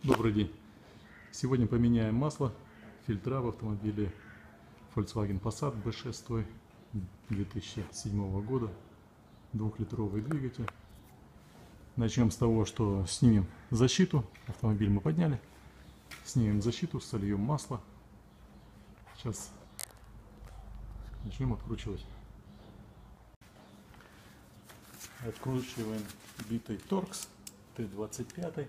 Добрый день! Сегодня поменяем масло фильтра в автомобиле Volkswagen Passat B6 2007 года, 2-литровый двигатель. Начнем с того, что снимем защиту. Автомобиль мы подняли. Снимем защиту, сольем масло. Сейчас начнем откручивать. Откручиваем битый торкс Т-25.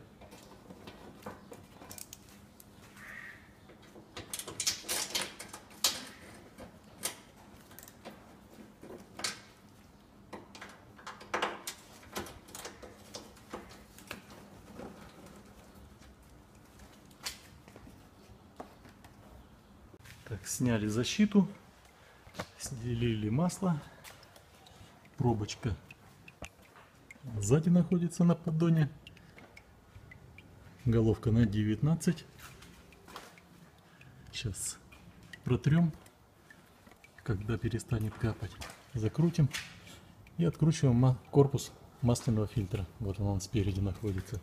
Так, сняли защиту, слили масло. Пробочка сзади находится на поддоне. Головка на 19. Сейчас протрем. Когда перестанет капать, закрутим и откручиваем корпус масляного фильтра. Вот он спереди находится.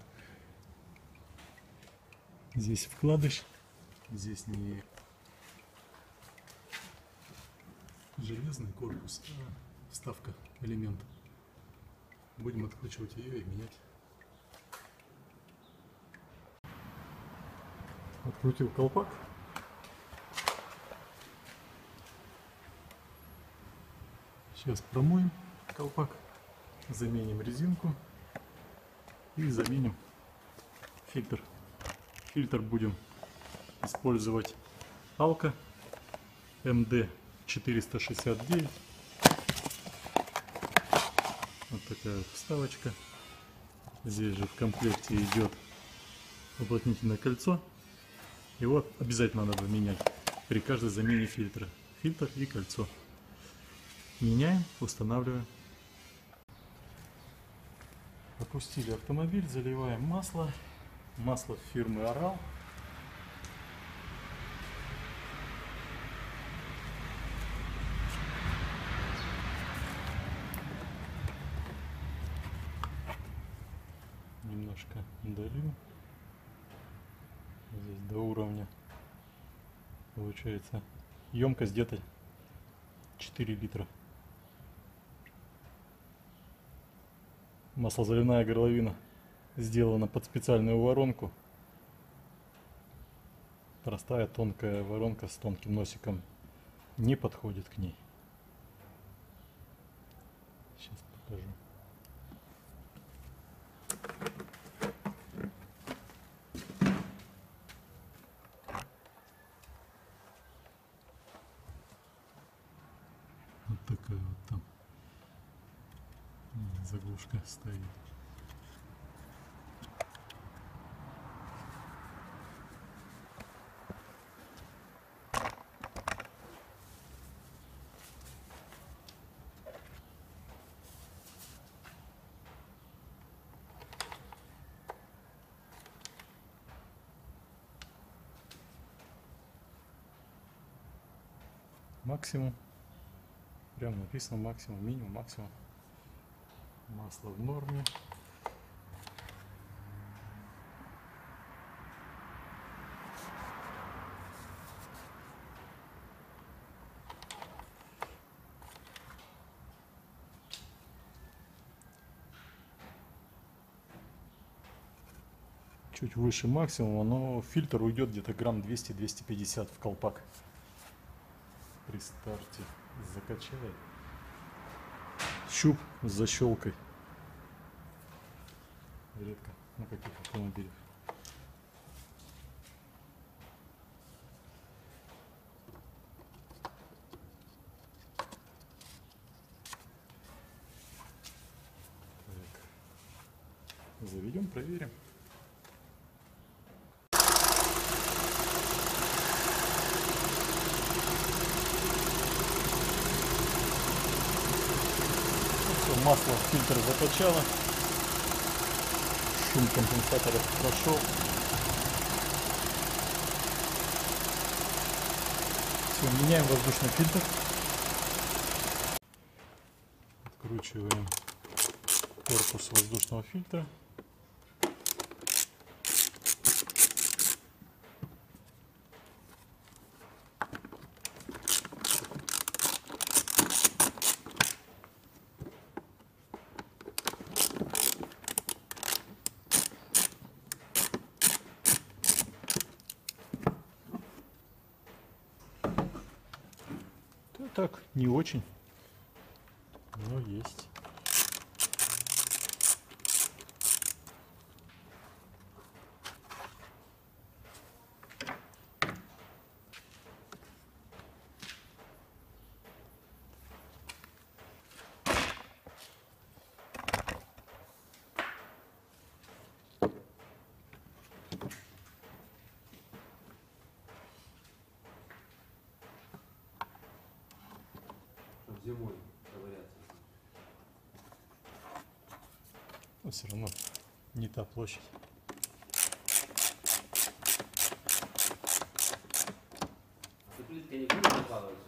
Здесь вкладыш, здесь не железный корпус, а вставка, элемент. Будем откручивать ее и менять. Открутил колпак. Сейчас промоем колпак, заменим резинку и заменим фильтр. Фильтр будем использовать Alka MD469. Вот такая вот вставочка. Здесь же в комплекте идет уплотнительное кольцо. Его обязательно надо менять при каждой замене фильтра. Фильтр и кольцо. Меняем, устанавливаем. Опустили автомобиль, заливаем масло. Масло фирмы Aral. Немножко долью. Здесь до уровня. Получается емкость где-то 4 литра. Маслозаливная горловина сделана под специальную воронку. Простая тонкая воронка с тонким носиком не подходит к ней. Сейчас покажу. Вот такая вот там заглушка стоит. Максимум. Прям написано максимум, минимум, максимум. Масло в норме. Чуть выше максимума, но фильтр уйдет где-то грамм 200-250 в колпак. При старте закачает. Щуп с защелкой. Редко на каких автомобилях. Так. Заведем, проверим. Масло в фильтр закачало, шум компенсатора прошел. Все, меняем воздушный фильтр. Откручиваем корпус воздушного фильтра. так, не очень, но есть. Зимой ковыряться. Но все равно не та площадь. Ты плитка не будет закалываться?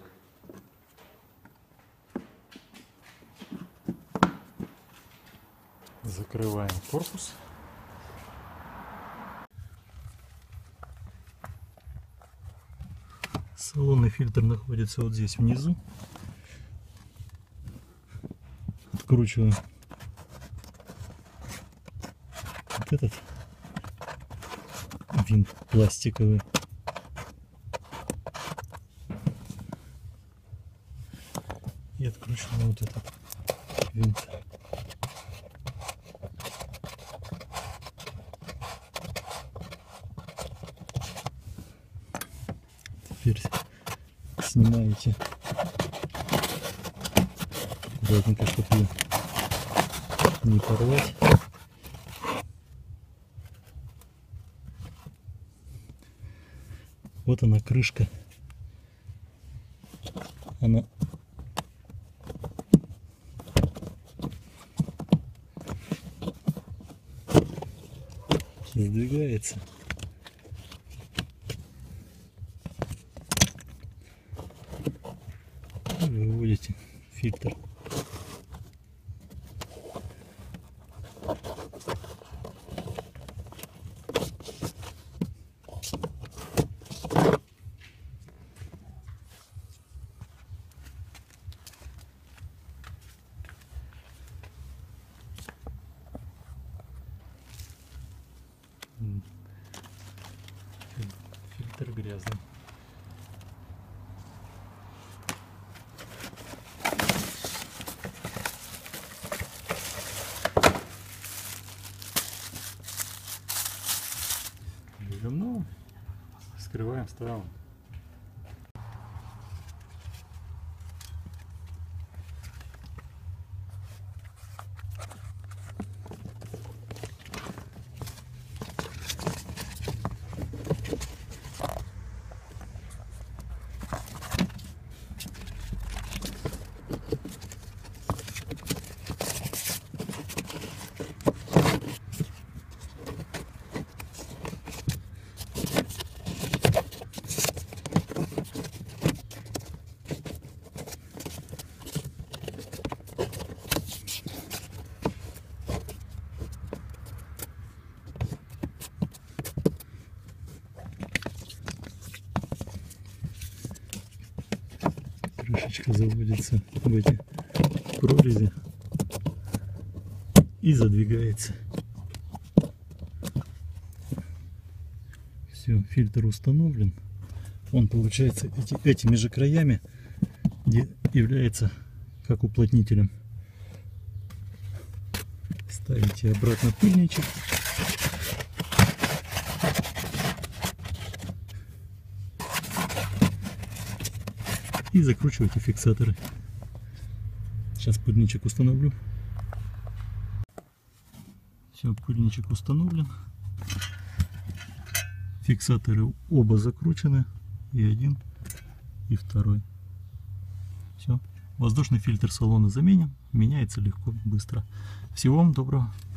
Закрываем корпус. Салонный фильтр находится вот здесь внизу. Откручиваю вот этот винт пластиковый. И откручиваю вот этот винт. Теперь снимаете аккуратненько, чтобы ее не порвать. Вот она, крышка. Она сдвигается. И выводите фильтр. Фильтр грязный. Берем новый, вскрываем, ставим. Крышечка заводится в эти прорези и задвигается. Все, фильтр установлен. Он, получается, этими же краями является как уплотнителем. Ставите обратно пыльничек. И закручивайте фиксаторы. Сейчас пыльничек установлю. Все, пыльничек установлен. Фиксаторы оба закручены. И один, и второй. Все. Воздушный фильтр салона заменен. Меняется легко, быстро. Всего вам доброго.